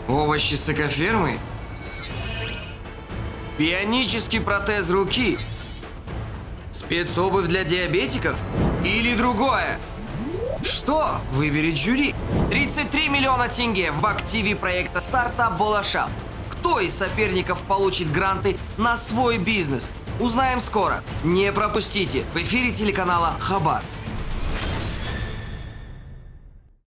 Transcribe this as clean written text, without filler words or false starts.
Овощи с экофермы? Бионический протез руки? Спецобувь для диабетиков? Или другое? Что выберет жюри? 33 миллиона тенге в активе проекта «Стартап Болашап». Кто из соперников получит гранты на свой бизнес? Узнаем скоро. Не пропустите в эфире телеканала Хабар.